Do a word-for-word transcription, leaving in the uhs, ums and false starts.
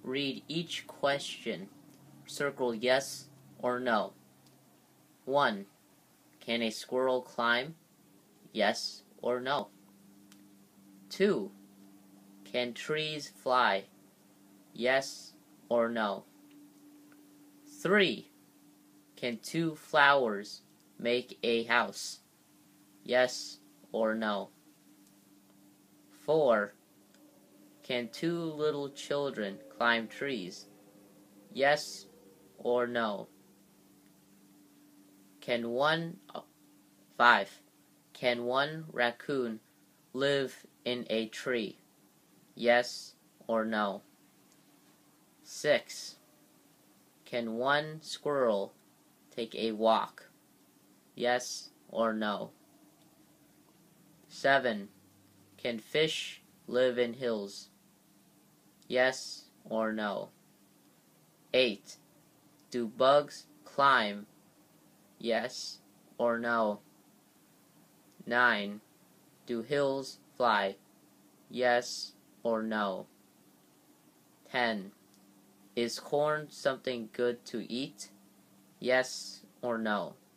read each question. Circle yes or no. one. Can a squirrel climb? Yes or no. two. Can trees fly? Yes or no. three. Can two flowers make a house? Yes or no. four. Can two little children climb trees? Yes or no. Can one five. Can one raccoon live in a tree? Yes or no. six. Can one squirrel take a walk? Yes or no. seven. Can fish live in hills? Yes or no. eight. Do bugs climb? Yes or no. nine. Do hills fly? Yes or no. ten. Is corn something good to eat? Yes or no.